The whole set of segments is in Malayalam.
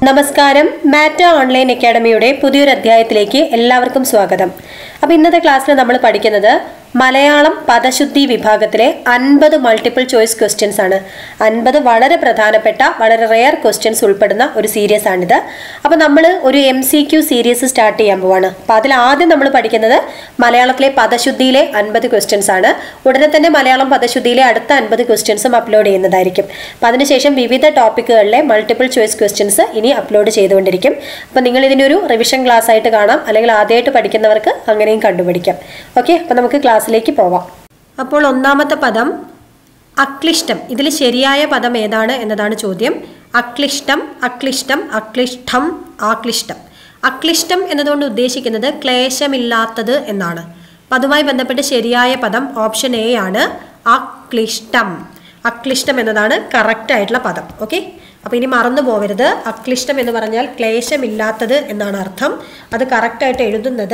നമസ്കാരം. മാറ്റ ഓൺലൈൻ അക്കാഡമിയുടെ പുതിയൊരു അധ്യായത്തിലേക്ക് എല്ലാവർക്കും സ്വാഗതം. അപ്പോൾ ഇന്നത്തെ ക്ലാസ്സിൽ നമ്മൾ പഠിക്കുന്നത് മലയാളം പദശുദ്ധി വിഭാഗത്തിലെ 50 മൾട്ടിപ്പിൾ ചോയ്സ് ക്വസ്റ്റ്യൻസ് ആണ്. 50 വളരെ പ്രധാനപ്പെട്ട വളരെ റെയർ ക്വസ്റ്റ്യൻസ് ഉൾപ്പെടുന്ന ഒരു സീരീസ് ആണിത്. അപ്പോൾ നമ്മൾ ഒരു MCQ സീരീസ് സ്റ്റാർട്ട് ചെയ്യാൻ പോവാണ്. അപ്പോൾ അതിൽ ആദ്യം നമ്മൾ പഠിക്കുന്നത് മലയാളത്തിലെ പദശുദ്ധിയിലെ 50 ക്വസ്റ്റ്യൻസ് ആണ്. ഉടനെ തന്നെ മലയാളം പദശുദ്ധിയിലെ അടുത്ത 50 ക്വസ്റ്റ്യൻസും അപ്ലോഡ് ചെയ്യുന്നതായിരിക്കും. അപ്പോൾ അതിനുശേഷം വിവിധ ടോപ്പിക്കുകളിലെ മൾട്ടിപ്പിൾ ചോയ്സ് ക്വസ്റ്റ്യൻസ് ഇനി അപ്ലോഡ് ചെയ്തുകൊണ്ടിരിക്കും. അപ്പോൾ നിങ്ങൾ ഇതിനൊരു റിവിഷൻ ക്ലാസ് ആയിട്ട് കാണാം, അല്ലെങ്കിൽ ആദ്യമായിട്ട് പഠിക്കുന്നവർക്ക് അങ്ങനെയും കണ്ടുപിടിക്കാം. ഓക്കെ, അപ്പോൾ നമുക്ക് ക്ലാസ്സിലേക്ക് പോവാം. അപ്പോൾ ഒന്നാമത്തെ പദം അക്ലിഷ്ടം. ഇതിൽ ശരിയായ പദം ഏതാണ് എന്നതാണ് ചോദ്യം. അക്ലിഷ്ടം, അക്ലിഷ്ടം, അക്ലിഷ്ടം, ആക്ലിഷ്ടം. അക്ലിഷ്ടം എന്നതുകൊണ്ട് ഉദ്ദേശിക്കുന്നത് ക്ലേശമില്ലാത്തത് എന്നാണ്. അപ്പം അതുമായി ബന്ധപ്പെട്ട് ശരിയായ പദം ഓപ്ഷൻ എ ആണ്, അക്ലിഷ്ടം. അക്ലിഷ്ടം എന്നതാണ് കറക്റ്റ് ആയിട്ടുള്ള പദം. ഓക്കെ, അപ്പോൾ ഇനി മറന്നു പോകരുത്. അക്ലിഷ്ടം എന്ന് പറഞ്ഞാൽ ക്ലേശമില്ലാത്തത് എന്നാണ് അർത്ഥം. അത് കറക്റ്റായിട്ട് എഴുതുന്നത്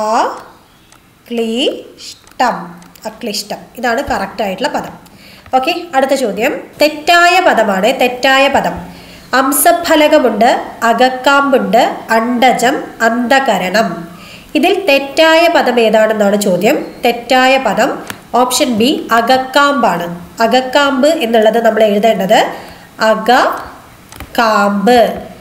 അക്ലിഷ്ടം. അക്ലിഷ്ടം ഇതാണ് കറക്റ്റ് ആയിട്ടുള്ള പദം. ഓക്കെ, അടുത്ത ചോദ്യം തെറ്റായ പദമാണ്. തെറ്റായ പദം അംസഫലകമുണ്ട്, അകക്കാമ്പുണ്ട്, അണ്ടജം, അന്ധകരണം. ഇതിൽ തെറ്റായ പദം ഏതാണെന്നാണ് ചോദ്യം. തെറ്റായ പദം ഓപ്ഷൻ ബി അകക്കാമ്പാണ്. അകക്കാമ്പ് എന്നുള്ളത് നമ്മൾ എഴുതേണ്ടത് അകക്കാമ്പ്.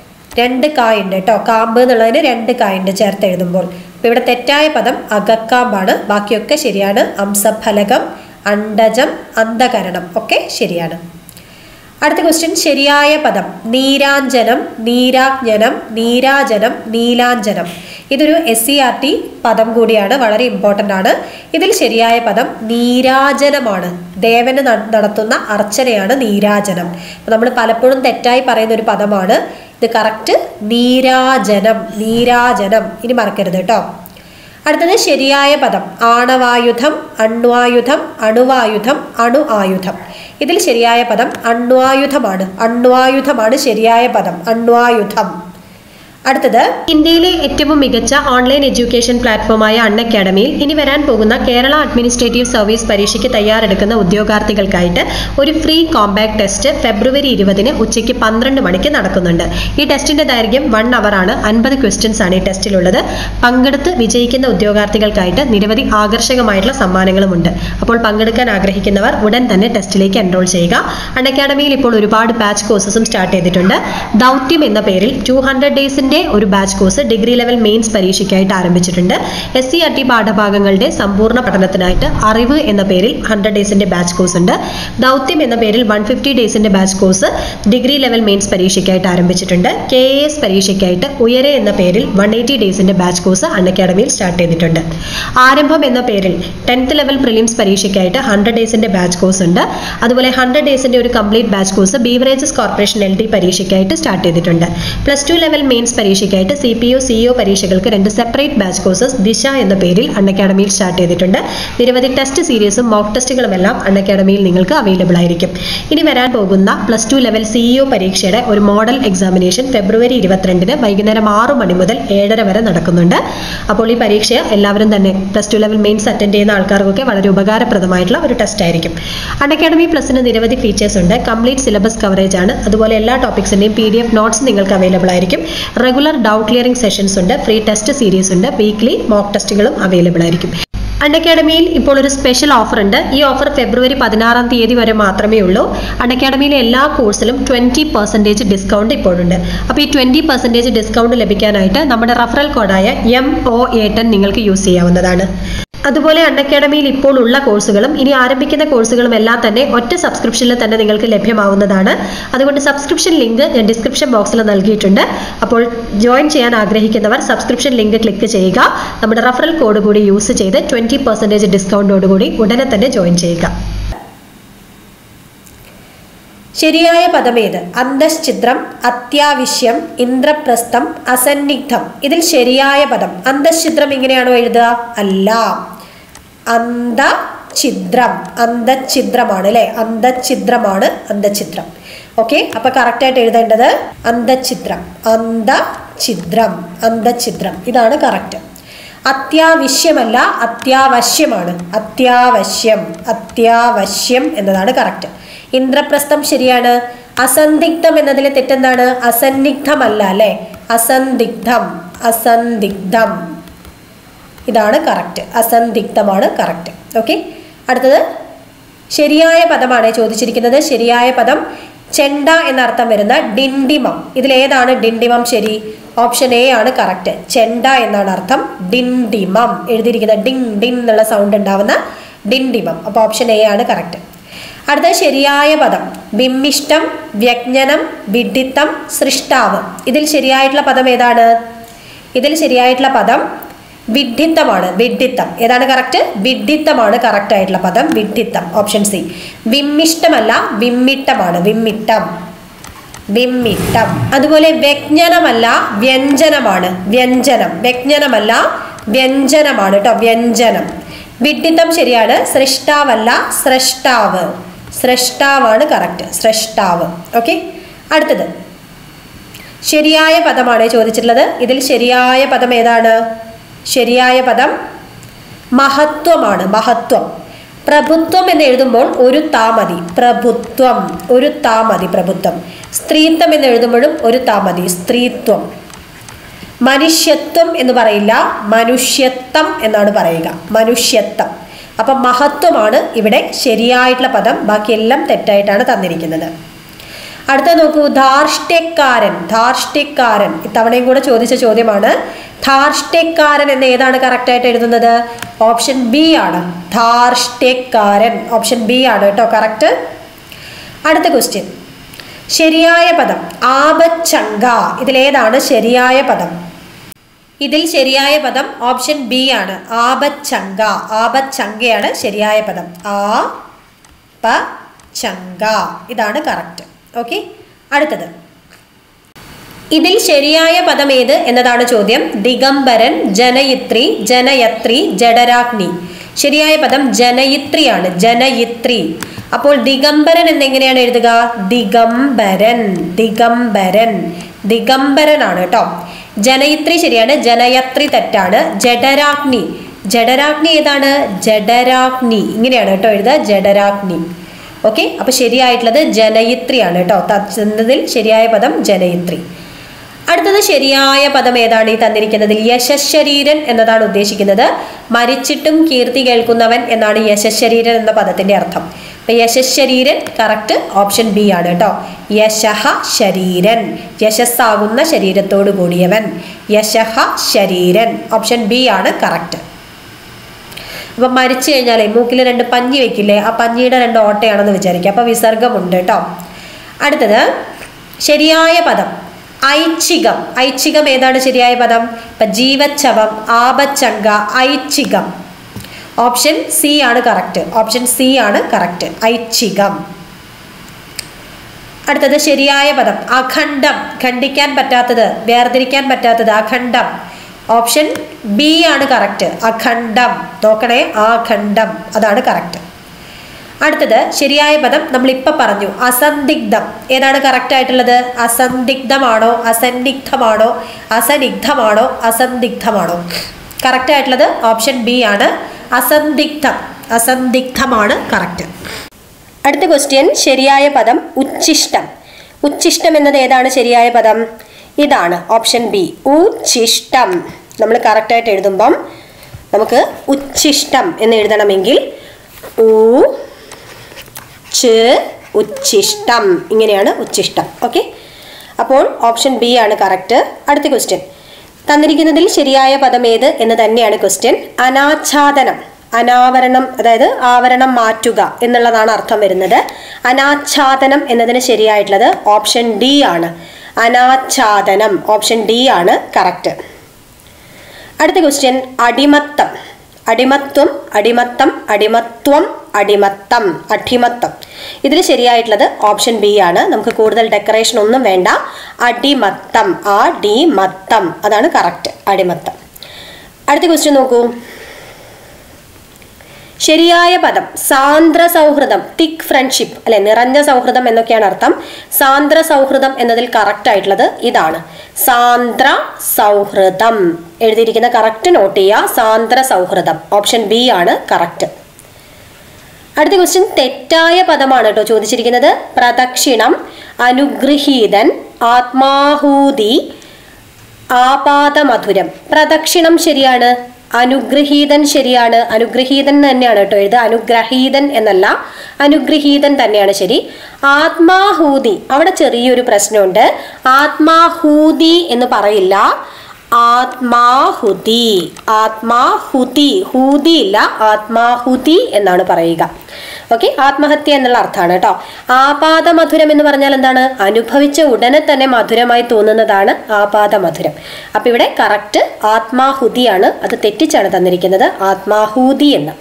2 കായുണ്ട് കേട്ടോ. കാമ്പ് എന്നുള്ളതിന് 2 കായുണ്ട് ചേർത്ത് എഴുതുമ്പോൾ. അപ്പോൾ ഇവിടെ തെറ്റായ പദം അകക്കാമ്പാണ്. ബാക്കിയൊക്കെ ശരിയാണ്. അംസഫലകം, അണ്ടജം, അന്ധകരണം ഒക്കെ ശരിയാണ്. അടുത്ത ക്വസ്റ്റ്യൻ ശരിയായ പദം നീരാഞ്ജനം, നീരാജ്ഞനം, നീരാജനം, നീലാഞ്ജനം. ഇതൊരു SCERT പദം കൂടിയാണ്, വളരെ ഇമ്പോർട്ടൻ്റ് ആണ്. ഇതിൽ ശരിയായ പദം നീരാജനമാണ്. ദേവന് നടത്തുന്ന അർച്ചനയാണ് നീരാജനം. അപ്പോൾ നമ്മൾ പലപ്പോഴും തെറ്റായി പറയുന്ന ഒരു പദമാണ് ഇത്. കറക്റ്റ് നീരാജനം, നീരാജനം. ഇനി മറക്കരുത് കേട്ടോ. അടുത്തത് ശരിയായ പദം ആണവായുധം, അണ്വായുധം, അണുവായുധം, അണു ആയുധം. ഇതിൽ ശരിയായ പദം അണ്വായുധമാണ്. അണ്വായുധമാണ് ശരിയായ പദം, അണ്വായുധം. അടുത്തത് ഇന്ത്യയിലെ ഏറ്റവും മികച്ച ഓൺലൈൻ എഡ്യൂക്കേഷൻ പ്ലാറ്റ്ഫോമായ അൺഅക്കാഡമിയിൽ ഇനി വരാൻ പോകുന്ന കേരള അഡ്മിനിസ്ട്രേറ്റീവ് സർവീസ് പരീക്ഷയ്ക്ക് തയ്യാറെടുക്കുന്ന ഉദ്യോഗാർത്ഥികൾക്കായിട്ട് ഒരു ഫ്രീ കോമ്പാക്ട് ടെസ്റ്റ് ഫെബ്രുവരി 20 ഉച്ചയ്ക്ക് 12 മണിക്ക് നടക്കുന്നുണ്ട്. ഈ ടെസ്റ്റിന്റെ ദൈർഘ്യം 1 അവർ ആണ്. 50 ക്വസ്റ്റ്യൻസ് ആണ് ഈ ടെസ്റ്റിലുള്ളത്. പങ്കെടുത്ത് വിജയിക്കുന്ന ഉദ്യോഗാർത്ഥികൾക്കായിട്ട് നിരവധി ആകർഷകമായിട്ടുള്ള സമ്മാനങ്ങളുമുണ്ട്. അപ്പോൾ പങ്കെടുക്കാൻ ആഗ്രഹിക്കുന്നവർ ഉടൻ തന്നെ ടെസ്റ്റിലേക്ക് എൻറോൾ ചെയ്യുക. അൺഅക്കാഡമിയിൽ ഇപ്പോൾ ഒരുപാട് ബാച്ച് കോഴ്സസും സ്റ്റാർട്ട് ചെയ്തിട്ടുണ്ട്. ദൗത്യം എന്ന പേരിൽ 200 ഡേയ്സിന്റെ ഒരു batch course degree level mains പരീക്ഷയ്ക്കായിട്ട് ആരംഭിച്ചിട്ടുണ്ട്. SCERT പാഠഭാഗങ്ങളുടെ സമ്പൂർണ്ണ പഠനത്തിനായിട്ട് അറിവ് എന്ന പേരിൽ 100 ഡേയ്സിന്റെ ബാച്ച് കോഴ്സ് ഉണ്ട്. ദൗത്യം എന്ന പേരിൽ 150 ഡേയ്സിന്റെ batch course degree level mains പരീക്ഷയ്ക്കായിട്ട് ആരംഭിച്ചിട്ടുണ്ട്. KAS പരീക്ഷയ്ക്കായിട്ട് ഉയരെ എന്ന പേരിൽ 180 ഡേയ്സിന്റെ ബാച്ച് കോഴ്സ് അൺഅക്കാഡമിയിൽ സ്റ്റാർട്ട് ചെയ്തിട്ടുണ്ട്. ആരംഭം എന്ന പേരിൽ 10th ലെവൽ പ്രിലിംസ് പരീക്ഷയ്ക്കായിട്ട് 100 ഡേയ്സിന്റെ ബാച്ച് കോഴ്സ് ഉണ്ട്. അതുപോലെ 100 ഡേയ്സിന്റെ ഒരു complete batch course beverages corporation LD പരീക്ഷയ്ക്കായിട്ട് സ്റ്റാർട്ട് ചെയ്തിട്ടുണ്ട്. +2 ലെവൽ മെയിൻസ് പരീക്ഷയ്ക്കായിട്ട് CPO CEO പരീക്ഷകൾക്ക് 2 സെപ്പറേറ്റ് ബാച്ച് കോഴ്സസ് ദിശ എന്ന പേരിൽ അൺഅക്കാഡമിയിൽ സ്റ്റാർട്ട് ചെയ്തിട്ടുണ്ട്. നിരവധി ടെസ്റ്റ് സീരീസും മോക്ക് ടെസ്റ്റുകളും എല്ലാം അൺഅക്കാഡമിയിൽ നിങ്ങൾക്ക് അവൈലബിൾ ആയിരിക്കും. ഇനി വരാൻ പോകുന്ന +2 ലെവൽ CEO പരീക്ഷയുടെ ഒരു മോഡൽ എക്സാമിനേഷൻ ഫെബ്രുവരി 22 വൈകുന്നേരം 6 മണി മുതൽ 7:30 വരെ നടക്കുന്നുണ്ട്. അപ്പോൾ ഈ പരീക്ഷ എല്ലാവരും തന്നെ +2 ലെവൽ മെയിൻസ് അറ്റൻഡ് ചെയ്യുന്ന ആൾക്കാർക്കൊക്കെ വളരെ ഉപകാരപ്രദമായിട്ടുള്ള ഒരു ടെസ്റ്റ് ആയിരിക്കും. അൺഅക്കാഡമി പ്ലസിന് നിരവധി ഫീച്ചേഴ്സ് ഉണ്ട്. കംപ്ലീറ്റ് സിലബസ് കവറേജ് ആണ്. അതുപോലെ എല്ലാ ടോപ്പിക്സിന്റെയും PDF നോട്ട്സ് നിങ്ങൾക്ക് അവൈലബിൾ ആയിരിക്കും. റെഗുലർ ഡൗട്ട് ക്ലിയറിംഗ് സെഷൻസ് ഉണ്ട്. ഫ്രീ ടെസ്റ്റ് സീരീസ് ഉണ്ട്. വീക്ക്ലി മോക്ക് ടെസ്റ്റുകളും അവൈലബിൾ ആയിരിക്കും. അൺഅക്കാഡമിയിൽ ഇപ്പോൾ ഒരു സ്പെഷ്യൽ ഓഫർ ഉണ്ട്. ഈ ഓഫർ ഫെബ്രുവരി 16 വരെ മാത്രമേ ഉള്ളൂ. അൺഅക്കാഡമിയിലെ എല്ലാ കോഴ്സിലും 20% ഡിസ്കൗണ്ട് ഇപ്പോഴുണ്ട്. അപ്പോൾ ഈ 20% ഡിസ്കൗണ്ട് ലഭിക്കാനായിട്ട് നമ്മുടെ റഫറൽ കോഡായ MOA10 നിങ്ങൾക്ക് യൂസ് ചെയ്യാവുന്നതാണ്. അതുപോലെ അൺഅക്കാഡമിയിൽ ഇപ്പോൾ ഉള്ള കോഴ്സുകളും ഇനി ആരംഭിക്കുന്ന കോഴ്സുകളും എല്ലാം തന്നെ ഒറ്റ സബ്സ്ക്രിപ്ഷനിൽ തന്നെ നിങ്ങൾക്ക് ലഭ്യമാവുന്നതാണ്. അതുകൊണ്ട് സബ്സ്ക്രിപ്ഷൻ ലിങ്ക് ഞാൻ ഡിസ്ക്രിപ്ഷൻ ബോക്സിൽ നൽകിയിട്ടുണ്ട്. അപ്പോൾ ജോയിൻ ചെയ്യാൻ ആഗ്രഹിക്കുന്നവർ സബ്സ്ക്രിപ്ഷൻ ലിങ്ക് ക്ലിക്ക് ചെയ്യുക. നമ്മുടെ റഫറൽ കോഡ് കൂടി യൂസ് ചെയ്ത് 20% ഡിസ്കൗണ്ടോടുകൂടി ഉടനെ തന്നെ ജോയിൻ ചെയ്യുക. ശരിയായ പദമേത്? അന്തശ്ചിദ്രം, അത്യാവശ്യം, ഇന്ദ്രപ്രസ്ഥം, അസന്നിഗ്ധം. ഇതിൽ ശരിയായ പദം അന്തശ്ചിദ്രം ഇങ്ങനെയാണോ എഴുതുക? അല്ല, അന്തഛിദ്രം. അന്തഛിദ്രമാണ് അല്ലെ? അന്തഛിദ്രമാണ് അന്തഛിദ്രം. ഓക്കെ, അപ്പൊ കറക്റ്റ് ആയിട്ട് എഴുതേണ്ടത് അന്തഛിദ്രം. അന്തഛിദ്രം, അന്തഛിദ്രം ഇതാണ് കറക്റ്റ്. അത്യാവശ്യമല്ല, അത്യാവശ്യമാണ്. അത്യാവശ്യം, അത്യാവശ്യം എന്നതാണ് കറക്റ്റ്. ഇന്ദ്രപ്രസ്ഥം ശരിയാണ്. അസന്ദിഗ്ധം എന്നതിലെ തെറ്റെന്താണ്? അസന്നിഗ്ധമല്ല അല്ലെ, അസന്ദിഗ്ധം, അസന്ദിഗ്ധം. ഇതാണ് കറക്റ്റ്, അസന്ദിഗ്ധമാണ് കറക്റ്റ്. ഓക്കെ, അടുത്തത് ശരിയായ പദമാണ് ചോദിച്ചിരിക്കുന്നത്. ശരിയായ പദം ചെണ്ട എന്നർത്ഥം വരുന്ന ഡിണ്ടിമം. ഇതിലേതാണ് ഡിണ്ടിമം ശരി? ഓപ്ഷൻ എ ആണ് കറക്റ്റ്. ചെണ്ട എന്നാണ് അർത്ഥം. ഡിണ്ടിമം എഴുതിയിരിക്കുന്നത് ഡിങ് ഡിങ് എന്നുള്ള സൗണ്ട് ഉണ്ടാവുന്ന ഡിണ്ടിമം. അപ്പോൾ ഓപ്ഷൻ എ ആണ് കറക്റ്റ്. അടുത്ത ശരിയായ പദം വിമ്മിഷ്ടം, വ്യജ്ഞനം, വിഡിത്തം, സൃഷ്ടാവ്. ഇതിൽ ശരിയായിട്ടുള്ള പദം ഏതാണ്? ഇതിൽ ശരിയായിട്ടുള്ള പദം വിഡിത്തമാണ്. വിഡിത്തം ഏതാണ് കറക്റ്റ്? വിഡിത്തമാണ് കറക്റ്റ് ആയിട്ടുള്ള പദം, വിഡിത്തം. Option C. വിമ്മിഷ്ടമല്ല, വിമ്മിട്ടമാണ്. വിമ്മിട്ടം, വിമ്മിട്ടം. അതുപോലെ വ്യജ്ഞനമല്ല, വ്യഞ്ജനമാണ്. വ്യഞ്ജനം. വ്യജ്ഞനമല്ല, വ്യഞ്ജനമാണ് കേട്ടോ, വ്യഞ്ജനം. വിഡിത്തം ശരിയാണ്. സൃഷ്ടാവല്ല, സ്രഷ്ടാവ്. സ്രഷ്ടാവാണ് കറക്റ്റ്, സ്രഷ്ടാവ്. ഓക്കെ, അടുത്തത് ശരിയായ പദമാണ് ചോദിച്ചിട്ടുള്ളത്. ഇതിൽ ശരിയായ പദം ഏതാണ്? ശരിയായ പദം മഹത്വമാണ്. മഹത്വം. പ്രഭുത്വം എന്ന് എഴുതുമ്പോൾ ഒരു താ മതി. പ്രഭുത്വം, ഒരു താ മതി, പ്രഭുത്വം. സ്ത്രീത്വം എന്ന് എഴുതുമ്പോഴും ഒരു താ മതി, സ്ത്രീത്വം. മനുഷ്യത്വം എന്ന് പറയില്ല, മനുഷ്യത്വം എന്നാണ് പറയുക, മനുഷ്യത്വം. അപ്പം മഹത്വമാണ് ഇവിടെ ശരിയായിട്ടുള്ള പദം. ബാക്കിയെല്ലാം തെറ്റായിട്ടാണ് തന്നിരിക്കുന്നത്. അടുത്ത നോക്കൂ, ധാർഷ്ട്യക്കാരൻ. ധാർഷ്ട്യക്കാരൻ ഇത്തവണയും കൂടെ ചോദിച്ച ചോദ്യമാണ്. ധാർഷ്ട്യക്കാരൻ എന്ന് ഏതാണ് കറക്റ്റായിട്ട് എഴുതുന്നത്? ഓപ്ഷൻ ബി ആണ്, ധാർഷ്ട്യക്കാരൻ. ഓപ്ഷൻ ബി ആണ് കേട്ടോ കറക്റ്റ്. അടുത്ത ക്വസ്റ്റ്യൻ, ശരിയായ പദം ആപച്ചങ്ക. ഇതിലേതാണ് ശരിയായ പദം? ഇതിൽ ശരിയായ പദം ഓപ്ഷൻ ബി ആണ്, ആപച്ചങ്ക. ആപച്ചങ്കയാണ് ശരിയായ പദം. ആ പ ചങ്ക, ഇതാണ് കറക്റ്റ്. ഓക്കെ, അടുത്തത് ഇതിൽ ശരിയായ പദം ഏത് എന്നതാണ് ചോദ്യം. ദിഗംബരൻ, ജനയിത്രി, ജനയത്രി, ജഡരാഗ്നി. ശരിയായ പദം ജനയിത്രിയാണ്, ജനയിത്രി. അപ്പോൾ ദിഗംബരൻ എന്നെങ്ങനെയാണ് എഴുതുക? ദിഗംബരൻ, ദിഗംബരൻ, ദിഗംബരനാണ് കേട്ടോ. ജനയിത്രി ശരിയാണ്, ജനയത്രി തെറ്റാണ്. ജഡരാഗ്നി, ജഡരാഗ്നി ഏതാണ്? ജഡരാഗ്നി, ഇങ്ങനെയാണ് കേട്ടോ എഴുതുക, ജഡരാഗ്നി. ഓക്കെ, അപ്പൊ ശരിയായിട്ടുള്ളത് ജനയിത്രിയാണ് കേട്ടോ. തന്നതിൽ ശരിയായ പദം ജനയിത്രി. അടുത്തത് ശരിയായ പദം ഏതാണ് ഈ തന്നിരിക്കുന്നതിൽ? യശശരീരൻ എന്നതാണ് ഉദ്ദേശിക്കുന്നത്. മരിച്ചിട്ടും കീർത്തി കേൾക്കുന്നവൻ എന്നാണ് യശശരീരൻ എന്ന പദത്തിന്റെ അർത്ഥം. അപ്പൊ യശശരീരൻ കറക്റ്റ്, ഓപ്ഷൻ ബി ആണ് കേട്ടോ. യശഃ ശരീരൻ, യശസ്സാകുന്ന ശരീരത്തോടു കൂടിയവൻ. യശഃ ശരീരൻ, ഓപ്ഷൻ ബി ആണ് കറക്റ്റ്. അപ്പൊ മരിച്ചു കഴിഞ്ഞാലേ മൂക്കിൽ 2 പഞ്ഞി വെക്കില്ലേ, ആ പഞ്ഞിയുടെ 2 ഓട്ടയാണെന്ന് വിചാരിക്കുക. അപ്പൊ വിസർഗമുണ്ട് കേട്ടോ. അടുത്തത് ശരിയായ പദം ഐച്ഛികം. ഐച്ഛികം ഏതാണ് ശരിയായ പദം? ഇപ്പൊ ജീവച്ഛവം, ആപച്ചങ്ക, ഐച്ഛികം. ഓപ്ഷൻ സി ആണ് കറക്റ്റ്. ഓപ്ഷൻ സി ആണ് കറക്റ്റ്, ഐച്ഛികം. അടുത്തത് ശരിയായ പദം അഖണ്ഡം. ഖണ്ഡിക്കാൻ പറ്റാത്തത്, വേർതിരിക്കാൻ പറ്റാത്തത്, അഖണ്ഡം. ഓപ്ഷൻ ബി ആണ് കറക്റ്റ്, അഖണ്ഡം. നോക്കണേ, അഖണ്ഡം, അതാണ് കറക്റ്റ്. അടുത്തത് ശരിയായ പദം നമ്മൾ ഇപ്പൊ പറഞ്ഞു, അസന്ദിഗ്ധം. ഏതാണ് കറക്റ്റ് ആയിട്ടുള്ളത്? അസന്ദിഗ്ധമാണോ, അസന്നിഗ്ധമാണോ, അസന്നിഗ്ധമാണോ, അസന്ദിഗ്ധമാണോ? കറക്റ്റ് ആയിട്ടുള്ളത് ഓപ്ഷൻ ബി ആണ്, അസന്ദിഗ്ധം. അസന്ദിഗ്ധമാണ് കറക്റ്റ്. അടുത്ത ക്വസ്റ്റ്യൻ, ശരിയായ പദം ഉച്ഛിഷ്ടം. ഉച്ഛിഷ്ടം എന്നത് ഏതാണ് ശരിയായ പദം? ഇതാണ്, ഓപ്ഷൻ ബി, ഉച്ഛിഷ്ടം. നമ്മൾ കറക്റ്റായിട്ട് എഴുതുമ്പം നമുക്ക് ഉച്ഛിഷ്ടം എന്ന് എഴുതണമെങ്കിൽ ഉച്ഛിഷ്ടം, ഇങ്ങനെയാണ് ഉച്ഛിഷ്ടം. ഓക്കെ, അപ്പോൾ ഓപ്ഷൻ ബി ആണ് കറക്റ്റ്. അടുത്ത ക്വസ്റ്റ്യൻ, തന്നിരിക്കുന്നതിൽ ശരിയായ പദം ഏത് എന്ന് തന്നെയാണ് ക്വസ്റ്റ്യൻ. അനാച്ഛാദനം. അനാവരണം, അതായത് ആവരണം മാറ്റുക എന്നുള്ളതാണ് അർത്ഥം വരുന്നത്. അനാച്ഛാദനം എന്നതിന് ശരിയായിട്ടുള്ളത് ഓപ്ഷൻ ഡി ആണ്, അനാച്ഛാദനം. ഓപ്ഷൻ ഡി ആണ് കറക്റ്റ്. അടുത്ത ക്വസ്റ്റ്യൻ, അടിമത്തം. അടിമത്വം, അടിമത്തം, അടിമത്വം, അടിമത്തം, അടിമത്തം. ഇതിൽ ശരിയായിട്ടുള്ളത് ഓപ്ഷൻ ബി ആണ്. നമുക്ക് കൂടുതൽ ഡെക്കറേഷൻ ഒന്നും വേണ്ട, അടിമത്തം, അടിമത്തം, അതാണ് കറക്റ്റ്, അടിമത്തം. അടുത്ത ക്വസ്റ്റ്യൻ നോക്കൂ, ശരിയായ പദം സാന്ദ്ര സൗഹൃദം, തിക് ഫ്രണ്ട്ഷിപ്പ് അല്ലെ, നിറഞ്ഞ സൗഹൃദം എന്നൊക്കെയാണ് അർത്ഥം. സാന്ദ്ര സൗഹൃദം എന്നതിൽ കറക്റ്റ് ആയിട്ടുള്ളത് ഇതാണ്, സാന്ദ്ര സൗഹൃദം. എഴുതിയിരിക്കുന്ന കറക്റ്റ് നോട്ട് ചെയ്യുക, സാന്ദ്ര സൗഹൃദം. ഓപ്ഷൻ ബി ആണ് കറക്റ്റ്. അടുത്ത ക്വസ്റ്റ്യൻ തെറ്റായ പദമാണ് കേട്ടോ ചോദിച്ചിരിക്കുന്നത്. പ്രദക്ഷിണം, അനുഗൃഹീതൻ, ആത്മാഹൂതി, ആപാദമധുരം. പ്രദക്ഷിണം ശരിയാണ്, അനുഗൃഹീതൻ ശരിയാണ്. അനുഗൃഹീതൻ തന്നെയാണ് കേട്ടോ എഴുതുക, അനുഗ്രഹീതൻ എന്നല്ല, അനുഗൃഹീതൻ തന്നെയാണ് ശരി. ആത്മാഹൂതി, അവിടെ ചെറിയൊരു പ്രശ്നമുണ്ട്. ആത്മാഹൂതി എന്ന് പറയില്ല, ആത്മാഹുതി. ആത്മാഹുതി, ഹൂതി ഇല്ല, ആത്മാഹുതി എന്നാണ് പറയുക. ഓക്കെ, ആത്മഹത്യ എന്നുള്ള അർത്ഥമാണ് കേട്ടോ. ആപാദമധുരം എന്ന് പറഞ്ഞാൽ എന്താണ്? അനുഭവിച്ച ഉടനെ തന്നെ മധുരമായി തോന്നുന്നതാണ് ആപാദമധുരം. അപ്പൊ ഇവിടെ കറക്റ്റ് ആത്മാഹുതിയാണ്, അത് തെറ്റിച്ചാണ് തന്നിരിക്കുന്നത്, ആത്മാഹൂതി എന്ന്.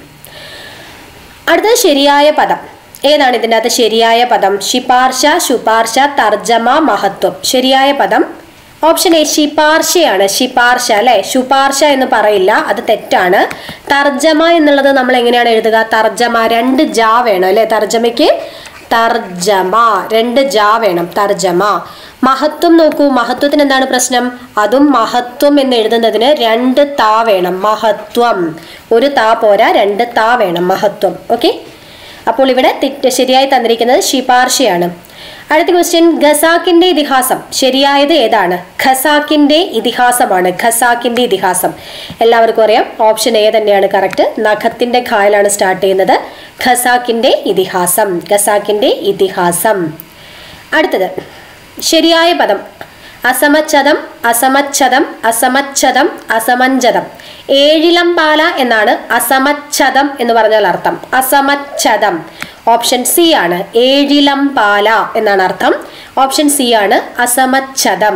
അടുത്ത ശരിയായ പദം ഏതാണ്? ഇതിൻ്റെ അകത്ത് ശരിയായ പദം ശിപാർശ, ശുപാർശ, തർജമ, മഹത്വം. ശരിയായ പദം ഓപ്ഷൻ എ ശിപാർശയാണ്. ശിപാർശ അല്ലെ, ശുപാർശ എന്ന് പറയില്ല, അത് തെറ്റാണ്. തർജമ എന്നുള്ളത് നമ്മൾ എങ്ങനെയാണ് എഴുതുക? തർജമ, 2 ജാ വേണം അല്ലെ തർജമയ്ക്ക്. തർജമ 2 ജാ വേണം, തർജമ. മഹത്വം നോക്കൂ, മഹത്വത്തിന് എന്താണ് പ്രശ്നം? അതും മഹത്വം എന്ന് എഴുതുന്നതിന് 2 താ വേണം. മഹത്വം, 1 താ പോരാ, 2 താ വേണം, മഹത്വം. ഓക്കെ, അപ്പോൾ ഇവിടെ ശരിയായി തന്നിരിക്കുന്നത് ശിപാർശയാണ്. അടുത്ത ക്വസ്റ്റ്യൻ ഖസാക്കിന്റെ ഇതിഹാസം. ശരിയായത് ഏതാണ്? ഖസാക്കിന്റെ ഇതിഹാസമാണ്. ഖസാക്കിന്റെ ഇതിഹാസം എല്ലാവർക്കും അറിയാം, ഓപ്ഷൻ എ തന്നെയാണ് കറക്റ്റ്. നഖത്തിന്റെ ഖായിലാണ് സ്റ്റാർട്ട് ചെയ്യുന്നത്. ഖസാക്കിന്റെ ഇതിഹാസം, ഖസാക്കിന്റെ ഇതിഹാസം. അടുത്തത് ശരിയായ പദം അസമച്ഛതം, അസമച്ഛതം, അസമച്ഛതം, അസമഞ്ജതം. ഏഴിലംപാല എന്നാണ് അസമച്ഛതം എന്ന് പറഞ്ഞാൽ അർത്ഥം. അസമച്ഛതം ഓപ്ഷൻ സി ആണ്. ഏഴിലംപാല എന്നാണ് അർത്ഥം. ഓപ്ഷൻ സി ആണ് അസമച്ഛതം.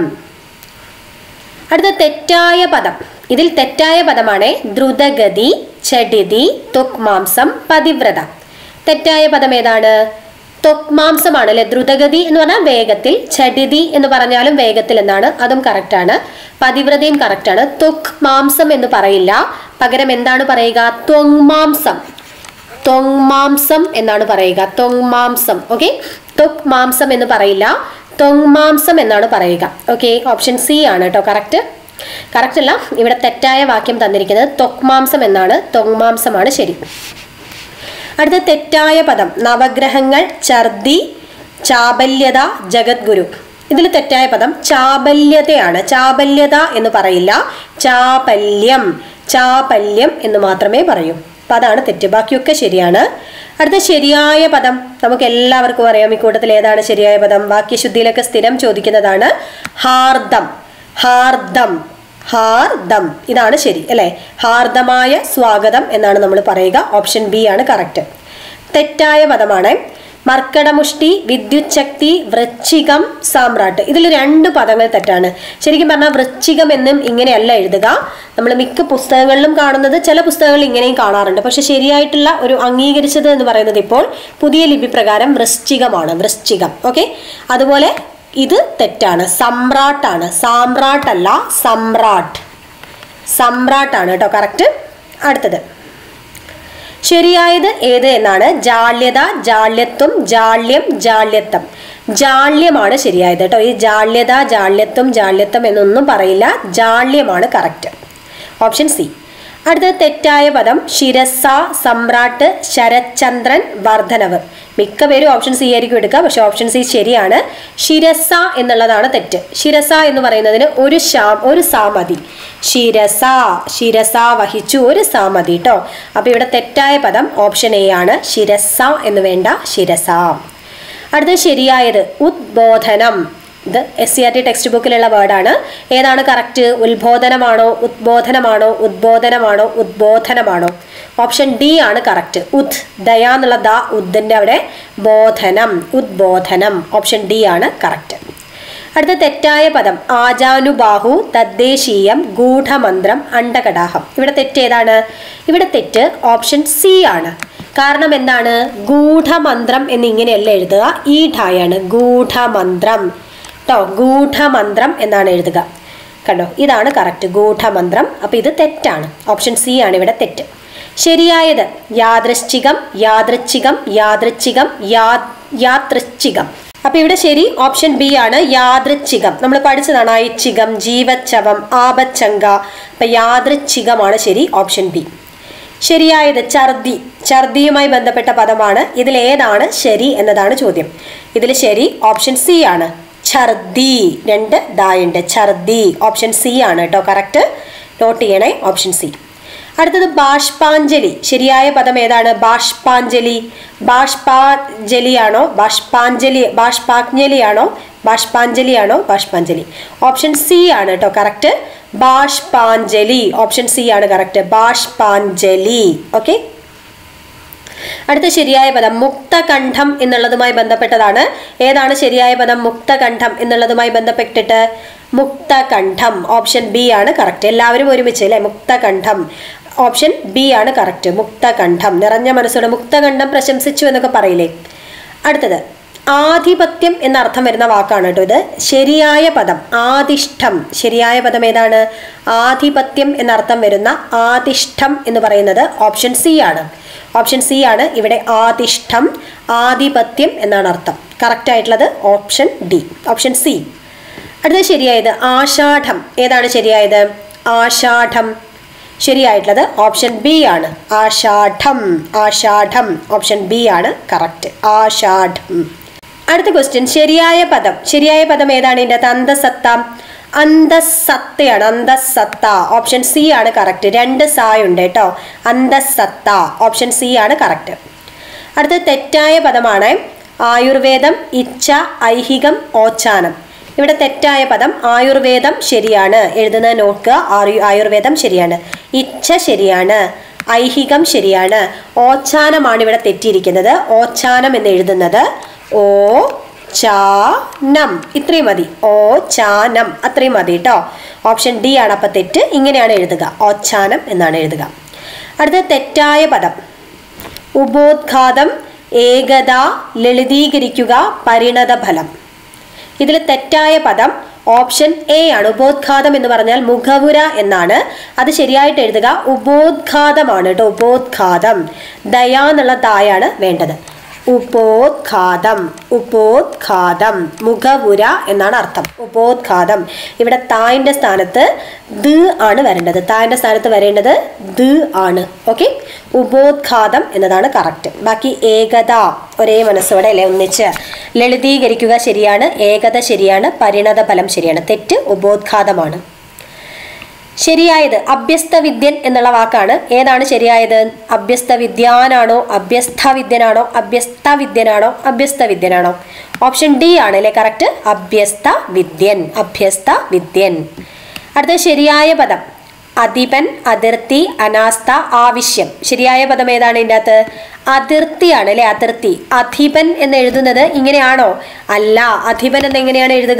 അടുത്ത തെറ്റായ പദം, ഇതിൽ തെറ്റായ പദമാണ് ദ്രുതഗതി, ചടിതി, ത്വക്മാംസം, പതിവ്രത. തെറ്റായ പദം ഏതാണ്? ത്വക്മാംസമാണ് അല്ലെ. ദ്രുതഗതി എന്ന് പറഞ്ഞാൽ വേഗത്തിൽ, ചടിതി എന്ന് പറഞ്ഞാലും വേഗത്തിൽ എന്നാണ്, അതും കറക്റ്റാണ്. പതിവ്രതയും കറക്റ്റാണ്. ത്വക്മാംസം എന്ന് പറയില്ല, പകരം എന്താണ് പറയുക? ത്വങ്മാംസം. ത്വങ്മാംസം എന്നാണ് പറയുക. ത്വങ്മാംസം. ഓക്കെ, ത്വക്മാംസം എന്ന് പറയില്ല, ത്വങ്മാംസം എന്നാണ് പറയുക. ഓക്കെ, ഓപ്ഷൻ സി ആണ് കേട്ടോ കറക്റ്റ്. കറക്റ്റ് അല്ല, ഇവിടെ തെറ്റായ വാക്യം തന്നിരിക്കുന്നത് ത്വക്മാംസം എന്നാണ്. ത്വങ്മാംസമാണ് ശരി. അടുത്ത തെറ്റായ പദം നവഗ്രഹങ്ങൾ, ഛർദി, ചാബല്യത, ജഗദ്ഗുരു. ഇതിൽ തെറ്റായ പദം ചാബല്യതയാണ്. ചാബല്യത എന്ന് പറയില്ല, ചാപല്യം. ചാപല്യം എന്ന് മാത്രമേ പറയൂ. അപ്പം അതാണ് തെറ്റ്, ബാക്കിയൊക്കെ ശരിയാണ്. അടുത്ത ശരിയായ പദം നമുക്ക് എല്ലാവർക്കും അറിയാം. ഈ കൂട്ടത്തിൽ ഏതാണ് ശരിയായ പദം? വാക്യശുദ്ധിയിലൊക്കെ സ്ഥിരം ചോദിക്കുന്നതാണ്. ഹാർദം. ഹാർദം, ഹാർദം, ഇതാണ് ശരി അല്ലെ. ഹാർദമായ സ്വാഗതം എന്നാണ് നമ്മൾ പറയുക. ഓപ്ഷൻ ബി ആണ് കറക്റ്റ്. തെറ്റായ പദമാണ് മർക്കടമുഷ്ടി, വിദ്യുത് ശക്തി, വൃശ്ചികം, സാമ്രാട്ട്. ഇതിൽ 2 പദങ്ങൾ തെറ്റാണ്. ശരിക്കും പറഞ്ഞാൽ വൃശ്ചികം എന്നും ഇങ്ങനെയല്ല എഴുതുക. നമ്മൾ മിക്ക പുസ്തകങ്ങളിലും കാണുന്നത്, ചില പുസ്തകങ്ങളിൽ ഇങ്ങനെയും കാണാറുണ്ട്. പക്ഷെ ശരിയായിട്ടുള്ള ഒരു അംഗീകരിച്ചത് എന്ന് പറയുന്നത് ഇപ്പോൾ പുതിയ ലിപി പ്രകാരം വൃശ്ചികമാണ്. വൃശ്ചികം. ഓക്കെ, അതുപോലെ ഇത് തെറ്റാണ്, സമ്രാട്ടാണ്. സാമ്രാട്ടല്ല, സമ്രാട്ട്. സമ്രാട്ടാണ് കേട്ടോ കറക്റ്റ്. അടുത്തത് ശരിയായത് ഏത് എന്നാണ്? ജാള്യത, ജാള്യത്വം, ജാള്യം, ജാള്യത്വം. ജാള്യമാണ് ശരിയായത് കേട്ടോ. ഈ ജാള്യത, ജാള്യത്വം, ജാള്യത്വം എന്നൊന്നും പറയില്ല, ജാള്യമാണ് കറക്റ്റ്. Option C. അടുത്ത തെറ്റായ പദം ശിരസ, സമ്രാട്ട്, ശരത്ചന്ദ്രൻ, വർദ്ധനവ്. മിക്ക പേരും ഓപ്ഷൻ സി ആയിരിക്കും എടുക്കുക, പക്ഷെ ഓപ്ഷൻ സി ശരിയാണ്. ശിരസ എന്നുള്ളതാണ് തെറ്റ്. ശിരസ എന്ന് പറയുന്നതിന് ഒരു സാ മതി. ശിരസ, ശിരസ വഹിച്ചു, ഒരു സാ മതി കേട്ടോ. അപ്പൊ ഇവിടെ തെറ്റായ പദം ഓപ്ഷൻ എ ആണ്. ശിരസ എന്ന് വേണ്ട, ശിരസ. അടുത്ത ശരിയായത് ഉദ്ബോധനം. ഇത് SCERT ടെക്സ്റ്റ് ബുക്കിലുള്ള വേർഡാണ്. ഏതാണ് കറക്റ്റ്? ഉത്ബോധനമാണോ, ഉദ്ബോധനമാണോ, ഉദ്ബോധനമാണോ, ഉദ്ബോധനമാണോ? ഓപ്ഷൻ ഡി ആണ് കറക്റ്റ്. ഉദ്, ദയ എന്നുള്ള ദ, ഉദ്ദിന്റെ അവിടെ ബോധനം, ഉദ്ബോധനം. ഓപ്ഷൻ ഡി ആണ് കറക്റ്റ്. അടുത്ത തെറ്റായ പദം ആജാനുബാഹു, തദ്ദേശീയം, ഗൂഢമന്ത്രം, അണ്ടകടാഹം. ഇവിടെ തെറ്റ് ഏതാണ്? ഇവിടെ തെറ്റ് ഓപ്ഷൻ സി ആണ്. കാരണം എന്താണ്? ഗൂഢമന്ത്രം എന്നിങ്ങനെയല്ല എഴുതുക, ഈ ഠായാണ്. ഗൂഢമന്ത്രം കേട്ടോ, ഗൂഢമന്ത്രം എന്നാണ് എഴുതുക. കണ്ടോ, ഇതാണ് കറക്റ്റ്, ഗൂഢമന്ത്രം. അപ്പൊ ഇത് തെറ്റാണ്. ഓപ്ഷൻ സി ആണ് ഇവിടെ തെറ്റ്. ശരിയായത് യാദൃശ്ചികം, യാദൃച്ഛികം, യാദൃച്ഛികം, യാദൃച്ഛികം. അപ്പൊ ഇവിടെ ശരി ഓപ്ഷൻ ബി ആണ്, യാദൃച്ഛികം. നമ്മൾ പഠിച്ചതാണ് ഐച്ഛികം, ജീവച്ഛവം, ആപച്ചങ്ക. അപ്പൊ യാദൃച്ഛികമാണ് ശരി, ഓപ്ഷൻ ബി. ശരിയായത് ഛർദി. ഛർദിയുമായി ബന്ധപ്പെട്ട പദമാണ്. ഇതിൽ ഏതാണ് ശരി എന്നതാണ് ചോദ്യം. ഇതിൽ ശരി ഓപ്ഷൻ സി ആണ്, ഛർദി. 2 ദായുണ്ട്, ഛർദി. ഓപ്ഷൻ സി ആണ് കേട്ടോ കറക്റ്റ്. നോട്ട് ചെയ്യണേ, ഓപ്ഷൻ സി. അടുത്തത് ബാഷ്പാഞ്ജലി. ശരിയായ പദം ഏതാണ്? ബാഷ്പാഞ്ജലി. ബാഷ്പാഞ്ജലിയാണോ ബാഷ്പാഞ്ജലിയാണോ ബാഷ്പാഞ്ജലി? ഓപ്ഷൻ സി ആണ് കേട്ടോ കറക്റ്റ്, ബാഷ്പാഞ്ജലി. ഓപ്ഷൻ സി ആണ് കറക്റ്റ്, ബാഷ്പാഞ്ജലി. ഓക്കെ. അടുത്ത ശരിയായ പദം മുക്തകണ്ഠം എന്നുള്ളതുമായി ബന്ധപ്പെട്ടതാണ്. ഏതാണ് ശരിയായ പദം? മുക്തകണ്ഠം എന്നുള്ളതുമായി ബന്ധപ്പെട്ടിട്ട് മുക്തകണ്ഠം. ഓപ്ഷൻ ബി ആണ് കറക്റ്റ്. എല്ലാവരും ഒരുമിച്ച് അല്ലെ, മുക്തകണ്ഠം. ഓപ്ഷൻ ബി ആണ് കറക്റ്റ്, മുക്തകണ്ഠം. നിറഞ്ഞ മനസ്സോടെ മുക്തകണ്ഠം പ്രശംസിച്ചു എന്നൊക്കെ പറയില്ലേ. അടുത്തത് ആധിപത്യം എന്നർത്ഥം വരുന്ന വാക്കാണ് കേട്ടോ ഇത്. ശരിയായ പദം ആദിഷ്ടം. ശരിയായ പദം ഏതാണ്? ആധിപത്യം എന്നർത്ഥം വരുന്ന ആദിഷ്ടം എന്ന് പറയുന്നത് ഓപ്ഷൻ സി ആണ്. ഓപ്ഷൻ സി ആണ് ഇവിടെ ആദിഷ്ടം. ആധിപത്യം എന്നാണ് അർത്ഥം. കറക്റ്റ് ആയിട്ടുള്ളത് ഓപ്ഷൻ ഡി, ഓപ്ഷൻ സി. അടുത്തത് ശരിയായത് ആഷാഢം. ഏതാണ് ശരിയായത്? ആഷാഢം. ശരിയായിട്ടുള്ളത് ഓപ്ഷൻ ബി ആണ്, ആഷാഢം. ആഷാഢം. ഓപ്ഷൻ ബി ആണ് കറക്റ്റ്, ആഷാഢം. അടുത്ത ക്വസ്റ്റ്യൻ ശരിയായ പദം. ശരിയായ പദം ഏതാണ്? ഇതിൻ്റെ അകത്ത് അന്തസത്ത. അന്തസത്തയാണ്, അന്തസത്ത. ഓപ്ഷൻ സി ആണ് കറക്റ്റ്. 2 സായുണ്ട് കേട്ടോ, അന്തസത്ത. ഓപ്ഷൻ സി ആണ് കറക്റ്റ്. അടുത്ത തെറ്റായ പദമാണ് ആയുർവേദം, ഇച്ഛ, ഐഹികം, ഓച്ചാനം. ഇവിടെ തെറ്റായ പദം ആയുർവേദം ശരിയാണ്, എഴുതുന്നത് നോക്കുക. ആയുർവേദം ശരിയാണ്, ഇച്ഛ ശരിയാണ്, ഐഹികം ശരിയാണ്, ഓച്ചാനമാണ് ഇവിടെ തെറ്റിയിരിക്കുന്നത്. ഓച്ചാനം എന്ന് എഴുതുന്നത് ഓ ചാനം, ഇത്രയും മതി. ഓ ചാനം, അത്രയും മതി കേട്ടോ. ഓപ്ഷൻ ഡി ആണ് അപ്പൊ തെറ്റ്. ഇങ്ങനെയാണ് എഴുതുക, ഓച്ചാനം എന്നാണ് എഴുതുക. അടുത്ത തെറ്റായ പദം ഉപോദ്ഘാതം, ഏകത, ലളിതീകരിക്കുക, പരിണത ഫലം. ഇതിൽ തെറ്റായ പദം ഓപ്ഷൻ എ ആണ്. ഉപോദ്ഘാതം എന്ന് പറഞ്ഞാൽ മുഖവുര എന്നാണ്. അത് ശരിയായിട്ട് എഴുതുക ഉപോദ്ഘാതമാണ് കേട്ടോ, ഉപോദ്ഘാതം. ദയ എന്നുള്ള ദായാണ് വേണ്ടത്. ഉപോദ്ഘാതം, ഉപോദ്ഘാതം. മുഖവുര എന്നാണ് അർത്ഥം, ഉപോദ്ഘാതം. ഇവിടെ തായിന്റെ സ്ഥാനത്ത് ദ ആണ് വരേണ്ടത്. തായിന്റെ സ്ഥാനത്ത് വരേണ്ടത് ദ ആണ്. ഓക്കെ, ഉപോദ്ഘാതം എന്നതാണ് കറക്റ്റ്. ബാക്കി ഏകത ഒരേ മനസ്സോടെ അല്ലെ ഒന്നിച്ച്. ലളിതീകരിക്കുക ശരിയാണ്, ഏകത ശരിയാണ്, പരിണത ഫലം ശരിയാണ്. തെറ്റ് ഉപോദ്ഘാതമാണ്. ശരിയായത് അഭ്യസ്ത വിദ്യൻ എന്നുള്ള വാക്കാണ്. ഏതാണ് ശരിയായത്? അഭ്യസ്ത വിദ്യാനാണോ, അഭ്യസ്ത വിദ്യനാണോ, അഭ്യസ്ത വിദ്യനാണോ, അഭ്യസ്ത വിദ്യനാണോ? ഓപ്ഷൻ ഡി ആണ് അല്ലേ കറക്റ്റ്, അഭ്യസ്ത വിദ്യൻ, അഭ്യസ്ത വിദ്യൻ. അടുത്ത ശരിയായ പദം അധിപൻ, അതിർത്തി, അനാസ്ഥ, ആവശ്യം. ശരിയായ പദം ഏതാണ് ഇതിൻ്റെ അകത്ത്? അതിർത്തിയാണ് അല്ലെ, അതിർത്തി. അധിപൻ എന്ന് എഴുതുന്നത് ഇങ്ങനെയാണോ? അല്ല. അധിപൻ എന്ന് എങ്ങനെയാണ് എഴുതുക?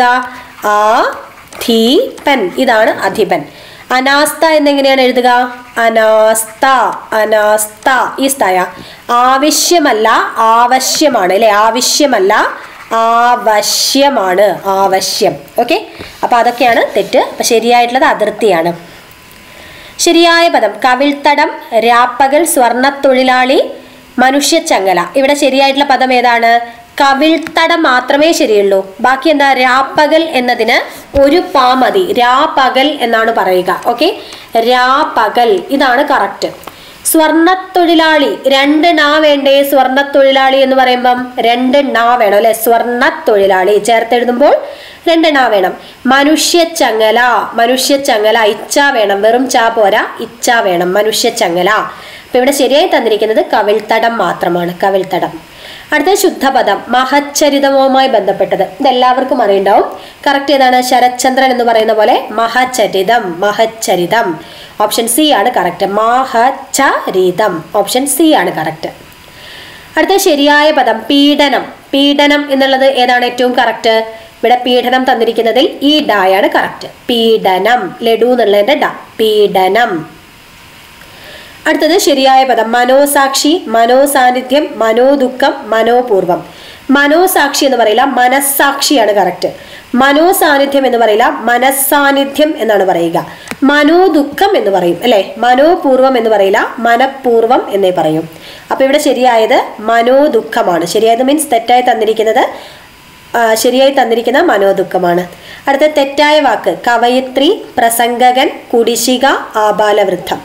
അധിപൻ. ഇതാണ് അധിപൻ. അനാസ്ഥ എന്നെങ്ങനെയാണ് എഴുതുക? അനാസ്ഥ, അനാസ്ഥ. ഈ സ്ഥായ ആവശ്യമല്ല ആവശ്യമാണ് അല്ലെ, ആവശ്യമല്ല ആവശ്യമാണ്, ആവശ്യം. ഓക്കെ, അപ്പൊ അതൊക്കെയാണ് തെറ്റ്. അപ്പൊ ശരിയായിട്ടുള്ളത് അതിർത്തിയാണ്. ശരിയായ പദം കവിൾത്തടം, രാപ്പകൽ, സ്വർണ്ണത്തൊഴിലാളി, മനുഷ്യച്ചങ്ങല. ഇവിടെ ശരിയായിട്ടുള്ള പദം ഏതാണ്? കവിൾത്തടം മാത്രമേ ശരിയുള്ളൂ. ബാക്കി എന്താ? രാപ്പകൽ എന്നതിന് ഒരു പാ മതി, രാപകൽ എന്നാണ് പറയുക. ഓക്കെ, രാപകൽ, ഇതാണ് കറക്റ്റ്. സ്വർണ്ണത്തൊഴിലാളി 2 ണ വേണ്ടേ? സ്വർണ്ണത്തൊഴിലാളി എന്ന് പറയുമ്പം 2 ണ വേണം അല്ലെ, സ്വർണ്ണത്തൊഴിലാളി ചേർത്തെഴുതുമ്പോൾ 2 ണ വേണം. മനുഷ്യച്ചങ്ങല, മനുഷ്യച്ചങ്ങല, ഇച്ഛ വേണം, വെറും ചാ പോരാ, ഇച്ഛ വേണം, മനുഷ്യച്ചങ്ങല. അപ്പൊ ഇവിടെ ശരിയായി തന്നിരിക്കുന്നത് കവിൾത്തടം മാത്രമാണ്, കവിൾത്തടം. അടുത്ത ശുദ്ധപദം മഹച്ചരിതവുമായി ബന്ധപ്പെട്ടത്. ഇതെല്ലാവർക്കും അറിയുണ്ടാവും. കറക്റ്റ് ഏതാണ്? ശരത്ചന്ദ്രൻ എന്ന് പറയുന്ന പോലെ മഹചരിതം, മഹച്ചരിതം. ഓപ്ഷൻ സി ആണ് കറക്റ്റ്, മഹചരിതം. ഓപ്ഷൻ സി ആണ് കറക്റ്റ്. അടുത്ത ശരിയായ പദം പീഡനം. പീഡനം എന്നുള്ളത് ഏതാണ് ഏറ്റവും കറക്റ്റ്? ഇവിടെ പീഡനം തന്നിരിക്കുന്നതിൽ ഈ ഡായാണ് കറക്റ്റ്, പീഡനം. ലഡു എന്നുള്ളതിന്റെ ഡ, പീഡനം. അടുത്തത് ശരിയായ പദം മനോസാക്ഷി, മനോസാന്നിധ്യം, മനോദുഃഖം, മനോപൂർവം. മനോസാക്ഷി എന്ന് പറയില്ല, മനസ്സാക്ഷിയാണ് കറക്റ്റ്. മനോസാന്നിധ്യം എന്ന് പറയില്ല, മനസ്സാന്നിധ്യം എന്നാണ് പറയുക. മനോദുഃഖം എന്ന് പറയും അല്ലെ, മനോപൂർവം എന്ന് പറയില്ല, മനഃപൂർവം എന്നേ പറയും. അപ്പൊ ഇവിടെ ശരിയായത് മനോദുഃഖമാണ്. ശരിയായത് മീൻസ് ശരിയായി തന്നിരിക്കുന്ന മനോദുഃഖമാണ്. അടുത്ത തെറ്റായ വാക്ക് കവയിത്രി, പ്രസംഗകൻ, കുടിശിക, ആബാലവൃദ്ധം.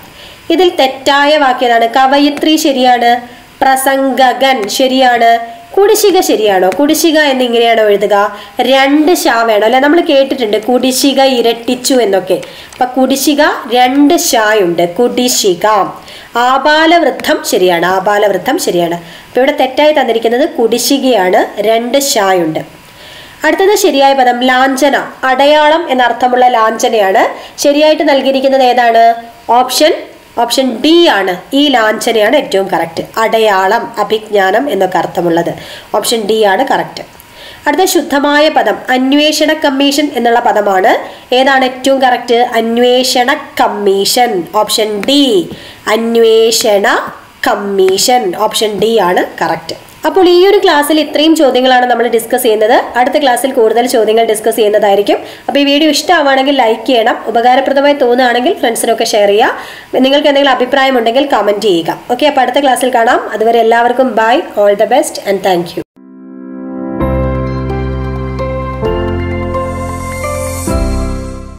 ഇതിൽ തെറ്റായ വാക്യം കവയിത്രി ശരിയാണ്, പ്രസംഗകൻ ശരിയാണ്, കുടിശ്ശിക ശരിയാണോ? കുടിശ്ശിക എന്നിങ്ങനെയാണോ എഴുതുക? 2 ഷ വേണം അല്ലെ? നമ്മൾ കേട്ടിട്ടുണ്ട് കുടിശ്ശിക ഇരട്ടിച്ചു എന്നൊക്കെ. അപ്പൊ കുടിശ്ശിക 2 ഷ ഉണ്ട്, കുടിശ്ശിക. ആബാലവൃദ്ധം ശരിയാണ്, ആബാലവൃദ്ധം ശരിയാണ്. അപ്പൊ ഇവിടെ തെറ്റായി തന്നിരിക്കുന്നത് കുടിശ്ശികയാണ്, 2 ഷ ഉണ്ട്. അടുത്തത് ശരിയായ പദം ലാഞ്ചന, അടയാളം എന്നർത്ഥമുള്ള ലാഞ്ചനയാണ്. ശരിയായിട്ട് നൽകിയിരിക്കുന്നത് ഏതാണ്? ഓപ്ഷൻ ഡി ആണ്. ഈ ലാഞ്ചനയാണ് ഏറ്റവും കറക്റ്റ്. അടയാളം, അഭിജ്ഞാനം എന്നൊക്കെ അർത്ഥമുള്ളത്. ഓപ്ഷൻ ഡി ആണ് കറക്റ്റ്. അടുത്ത ശുദ്ധമായ പദം അന്വേഷണ കമ്മീഷൻ എന്നുള്ള പദമാണ്. ഏതാണ് ഏറ്റവും കറക്റ്റ്? അന്വേഷണ കമ്മീഷൻ. ഓപ്ഷൻ ഡി, അന്വേഷണ കമ്മീഷൻ. ഓപ്ഷൻ ഡി ആണ് കറക്റ്റ്. അപ്പോൾ ഈ ഒരു ക്ലാസ്സിൽ ഇത്രയും ചോദ്യങ്ങളാണ് നമ്മൾ ഡിസ്കസ് ചെയ്യുന്നത്. അടുത്ത ക്ലാസ്സിൽ കൂടുതൽ ചോദ്യങ്ങൾ ഡിസ്കസ് ചെയ്യുന്നതായിരിക്കും. അപ്പോൾ ഈ വീഡിയോ ഇഷ്ടമാവുകയാണെങ്കിൽ ലൈക്ക് ചെയ്യണം, ഉപകാരപ്രദമായി തോന്നുകയാണെങ്കിൽ ഫ്രണ്ട്സിനൊക്കെ ഷെയർ ചെയ്യുക. നിങ്ങൾക്ക് എന്തെങ്കിലും അഭിപ്രായം ഉണ്ടെങ്കിൽ കമൻറ്റ് ചെയ്യുക. ഓക്കെ, അപ്പോൾ അടുത്ത ക്ലാസ്സിൽ കാണാം. അതുവരെ എല്ലാവർക്കും bye, all the best and thank U.